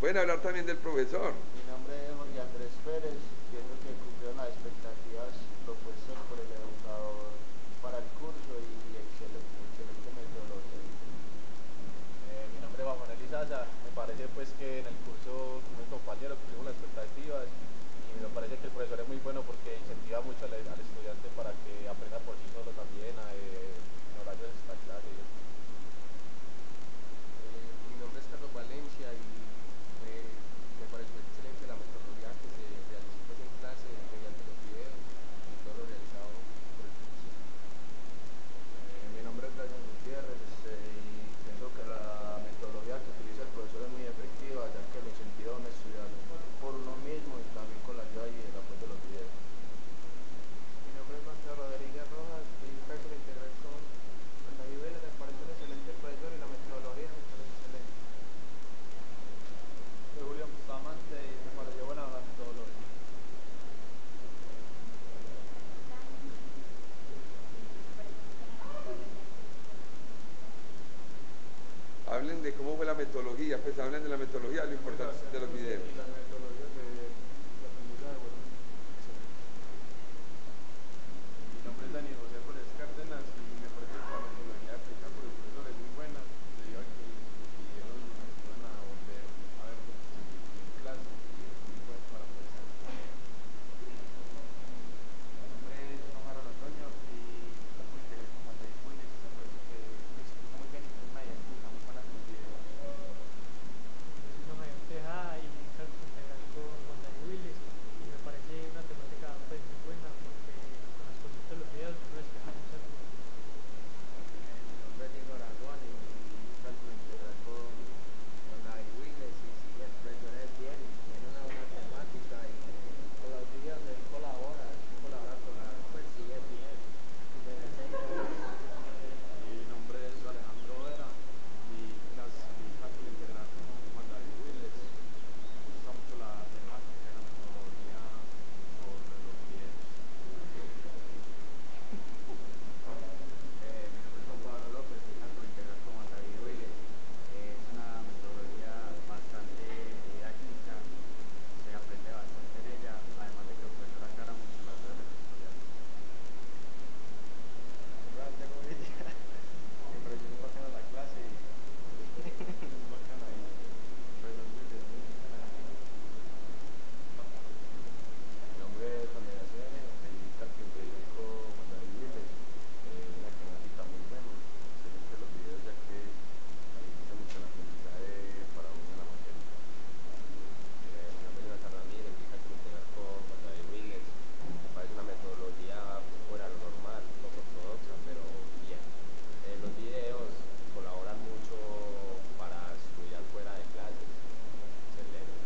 Pueden hablar también del profesor. Mi nombre es Jorge Andrés Pérez, pienso que cumplieron las expectativas propuestas por el educador para el curso y excelente metodología. Mi nombre es Juan Manuel Izaza. Me parece pues que en el curso con mi compañero cumplimos las expectativas y me parece que el profesor es muy bueno porque incentiva mucho al estudiante para que aprenda por sí solo también en horarios de esta clase. Mi nombre es Carlos Valencia y me pareció excelente la metodología que se realizó pues en clase mediante los videos y todo lo realizado por el profesor. Mi nombre es Brian Gutiérrez y pienso que la metodología que utiliza el profesor es muy efectiva, ya que lo incentiva a uno a estudiar por uno mismo y también con la ayuda y el apoyo de los videos. Mi nombre es Mateo Rodríguez Rojas y cálculo integral con David Vélez. Me parece un excelente profesor y la metodología me parece excelente. Soy Julián Bustamante y me pareció buena la metodología. Hablen de cómo fue la metodología, pues hablen de la metodología, lo importante de los videos. Y las metodologías de aprendizaje fueron excelentes. Mi nombre es Daniel José Flores Cárdenas y me parece que la metodología aplicada por el profesor es muy buena, debido a que los videos nos ayudan a volver a ver lo que se enseñó en clase y es muy bueno para poder saber. Mi nombre es Omar Otoño y cálculo integral con Juan David Funes. Me parece que lo explica muy bien y tiene una didáctica muy buena con los videos. Yo soy Mayor Tejada y cálculo integral con Juan David Willis y me parece una temática pues muy buena porque con las consultas de los videos uno despeja muchas dudas. Mi nombre es Diego Aragón y cálculo integral con David Wiles y si el profesor es bien, tiene una buena temática y con los videos él colabora con la, pues sí es bien y se enseña. Mi nombre es Alejandro Vera y cálculo integral con Juan David Willes. Me gusta mucho la temática y la metodología sobre los videos. Mi nombre es Juan Pablo López y cálculo integral con Juan David Willis. Es una metodología bastante didáctica, se aprende bastante en ella, además de que el profesor aclara mucho las dudas de los estudiantes. Santiago Villa. Me pareció muy bacana la clase y muy bacana y profesor Willes muy bacano. Mi nombre es Juan Sebastián y cálculo integral con Juan David Willes. Una temática muy buena, excelente los videos ya que ayuda mucho el aprendizaje para uno en la materia. Mi nombre es Jonathan Ramírez y cálculo integral con Juan David Wiles. Me parece una metodología fuera de lo normal, poco ortodoxa, pero bien. Los videos colaboran mucho para estudiar fuera de clases. Excelente.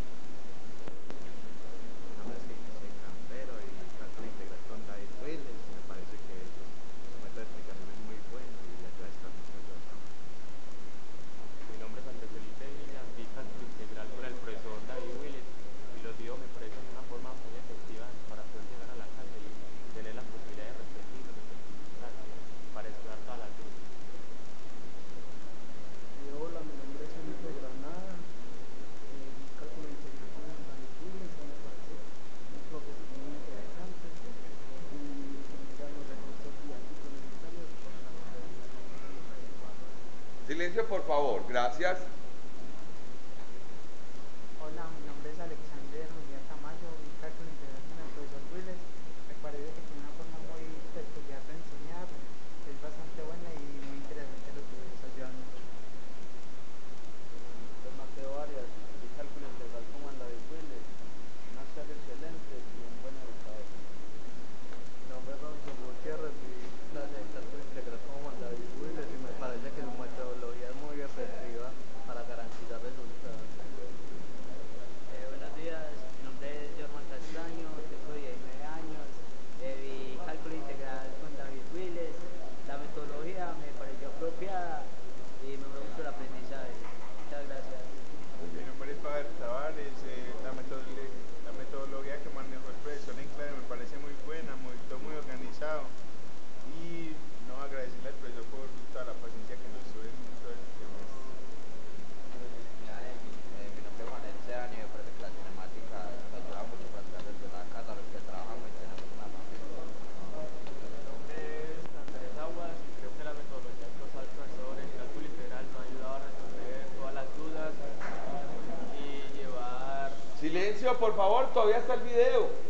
Mi nombre es José Campero y cálculo integral con David Willis. Me parece que su método de explicación es muy bueno y le ayuda a estar mucho de los trabajos. Mi nombre es Andrés Felipe Villa, vi cálculo integral con el profesor David Willis y los videos me parecen una forma muy efectiva para poder llegar a la casa y tener la posibilidad de repetirlo para estudiar todas las dudas. Hola, mi nombre es Felipe Granada, cálculo integral con David Willis, me parece un profesor muy interesante y utiliza los recursos didácticos necesarios para la materia. Silencio, por favor, gracias. Hola, mi nombre es Alexander Mejía Tamayo y cálculo integral con el profesor Willes. Me parece que tiene una forma muy peculiar de enseñar, es bastante buena y muy interesante los videos, ayudan mucho. Mi nombre es Mateo Arias y cálculo integral con Juan David Wiles. Una clase excelente y un buen educador. Mi nombre es Ronson Gutiérrez y clase de cálculo integral con Juan David Willes y me parece que su metodología es muy efectiva a por favor, todavía está el video.